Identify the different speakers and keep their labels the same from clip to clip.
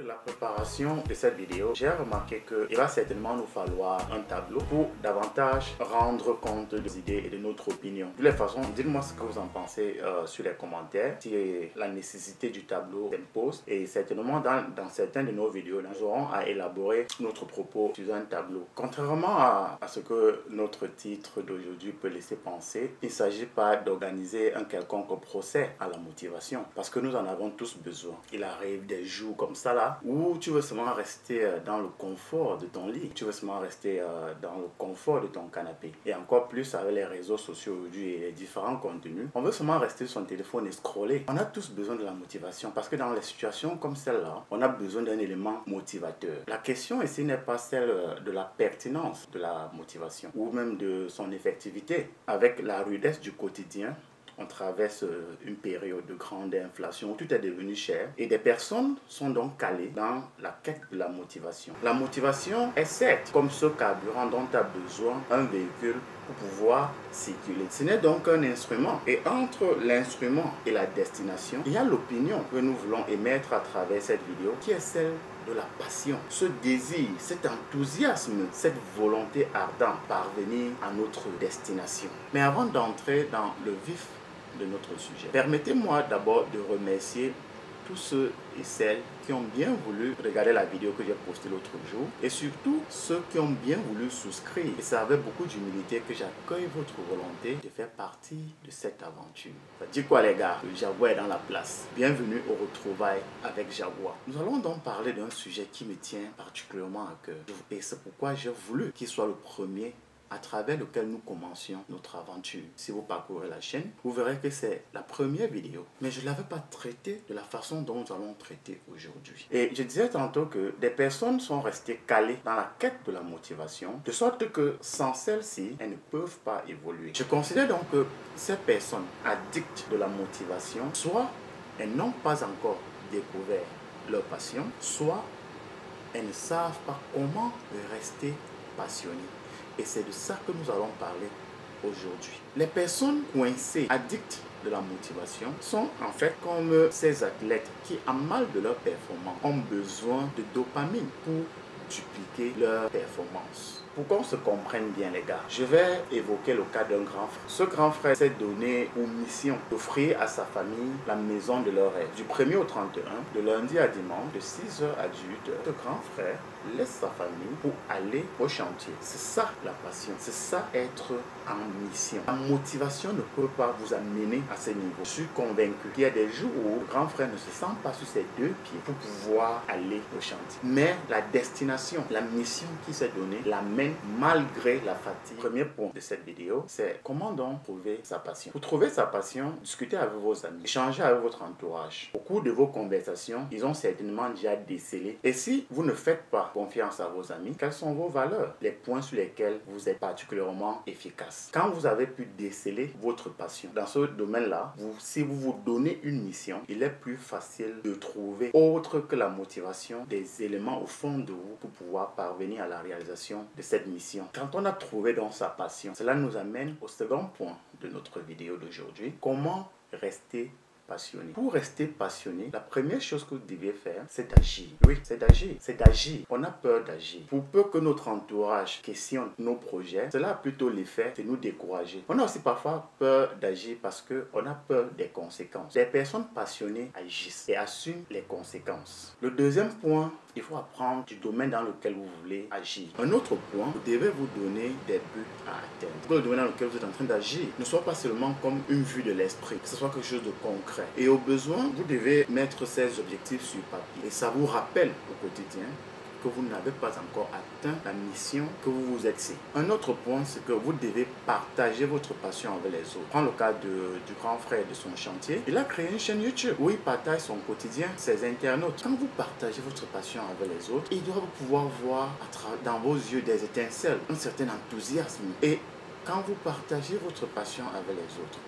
Speaker 1: de la préparation de cette vidéo, j'ai remarqué qu'il va certainement nous falloir un tableau pour davantage rendre compte des idées et de notre opinion. De toutes les façons, dites-moi ce que vous en pensez sur les commentaires, si la nécessité du tableau s'impose. Et certainement, dans certaines de nos vidéos, nous aurons à élaborer notre propos sur un tableau. Contrairement à ce que notre titre d'aujourd'hui peut laisser penser, il ne s'agit pas d'organiser un quelconque procès à la motivation, parce que nous en avons tous besoin. Il arrive des jours comme ça là, où tu veux seulement rester dans le confort de ton lit, tu veux seulement rester dans le confort de ton canapé. Et encore plus avec les réseaux sociaux aujourd'hui et les différents contenus, on veut seulement rester sur son téléphone et scroller. On a tous besoin de la motivation, parce que dans les situations comme celle-là, on a besoin d'un élément motivateur. La question ici n'est pas celle de la pertinence de la motivation, ou même de son effectivité. Avec la rudesse du quotidien, on traverse une période de grande inflation où tout est devenu cher et des personnes sont donc calées dans la quête de la motivation. La motivation est certes, comme ce carburant dont tu as besoin, un véhicule pour pouvoir circuler. Ce n'est donc qu'un instrument. Et entre l'instrument et la destination, il y a l'opinion que nous voulons émettre à travers cette vidéo qui est celle de la passion, ce désir, cet enthousiasme, cette volonté ardente de parvenir à notre destination. Mais avant d'entrer dans le vif de notre sujet, permettez-moi d'abord de remercier tous ceux et celles qui ont bien voulu regarder la vidéo que j'ai postée l'autre jour et surtout ceux qui ont bien voulu souscrire. Et c'est avec beaucoup d'humilité que j'accueille votre volonté de faire partie de cette aventure. Ça dit quoi les gars? Le Jaguar est dans la place. Bienvenue au retrouvailles avec Jaguar. Nous allons donc parler d'un sujet qui me tient particulièrement à cœur et c'est pourquoi j'ai voulu qu'il soit le premier à travers lequel nous commencions notre aventure. Si vous parcourez la chaîne, vous verrez que c'est la première vidéo. Mais je ne l'avais pas traitée de la façon dont nous allons traiter aujourd'hui. Et je disais tantôt que des personnes sont restées calées dans la quête de la motivation, de sorte que sans celle-ci, elles ne peuvent pas évoluer. Je considère donc que ces personnes addictes de la motivation, soit elles n'ont pas encore découvert leur passion, soit elles ne savent pas comment rester passionnées. Et c'est de ça que nous allons parler aujourd'hui. Les personnes coincées, addictes de la motivation, sont en fait comme ces athlètes qui, à mal de leur performance, ont besoin de dopamine pour dupliquer leur performance. Pour qu'on se comprenne bien les gars, je vais évoquer le cas d'un grand frère. Ce grand frère s'est donné pour mission d'offrir à sa famille la maison de leur rêve. Du 1er au 31, de lundi à dimanche, de 6h à 18h, ce grand frère laisse sa famille pour aller au chantier. C'est ça la passion, c'est ça être en mission. La motivation ne peut pas vous amener à ce niveau. Je suis convaincu qu'il y a des jours où le grand frère ne se sent pas sur ses deux pieds pour pouvoir aller au chantier. Mais la destination, la mission qui s'est donnée l'amène malgré la fatigue. Premier point de cette vidéo, c'est comment donc trouver sa passion. Pour trouver sa passion, discutez avec vos amis, échangez avec votre entourage. Au cours de vos conversations, ils ont certainement déjà décelé. Et si vous ne faites pas confiance à vos amis, quelles sont vos valeurs, les points sur lesquels vous êtes particulièrement efficace. Quand vous avez pu déceler votre passion dans ce domaine-là, si vous vous donnez une mission, il est plus facile de trouver autre que la motivation des éléments au fond de vous pour pouvoir parvenir à la réalisation de cette mission. Quand on a trouvé dans sa passion, cela nous amène au second point de notre vidéo d'aujourd'hui. Comment rester passionné. Pour rester passionné, la première chose que vous devez faire, c'est d'agir. Oui, c'est d'agir. C'est d'agir. On a peur d'agir. Pour peu que notre entourage questionne nos projets, cela a plutôt l'effet de nous décourager. On a aussi parfois peur d'agir parce qu'on a peur des conséquences. Les personnes passionnées agissent et assument les conséquences. Le deuxième point, il faut apprendre du domaine dans lequel vous voulez agir. Un autre point, vous devez vous donner des buts à atteindre. Que le domaine dans lequel vous êtes en train d'agir ne soit pas seulement comme une vue de l'esprit, que ce soit quelque chose de concret. Et au besoin, vous devez mettre ces objectifs sur papier. Et ça vous rappelle au quotidien que vous n'avez pas encore atteint la mission que vous vous êtes fixée. Un autre point, c'est que vous devez partager votre passion avec les autres. Prends le cas du grand frère de son chantier. Il a créé une chaîne YouTube où il partage son quotidien, ses internautes. Quand vous partagez votre passion avec les autres, ils doivent pouvoir voir dans vos yeux des étincelles, un certain enthousiasme. Et quand vous partagez votre passion avec les autres,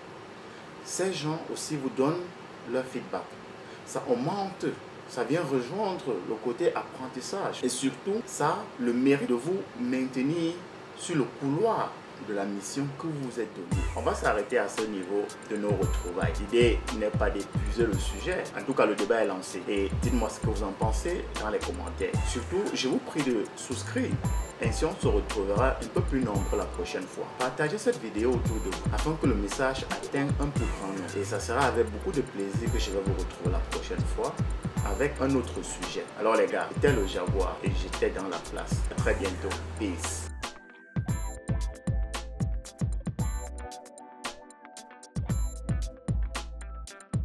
Speaker 1: ces gens aussi vous donnent leur feedback. Ça augmente, ça vient rejoindre le côté apprentissage. Et surtout, ça a le mérite de vous maintenir sur le couloir de la mission que vous vous êtes donnée. On va s'arrêter à ce niveau de nos retrouvailles. L'idée n'est pas d'épuiser le sujet. En tout cas, le débat est lancé. Et dites-moi ce que vous en pensez dans les commentaires. Surtout, je vous prie de souscrire. Ainsi, on se retrouvera un peu plus nombreux la prochaine fois. Partagez cette vidéo autour de vous afin que le message atteigne un plus grand nombre. Et ça sera avec beaucoup de plaisir que je vais vous retrouver la prochaine fois avec un autre sujet. Alors les gars, c'était le Jaguar et j'étais dans la place. À très bientôt. Peace.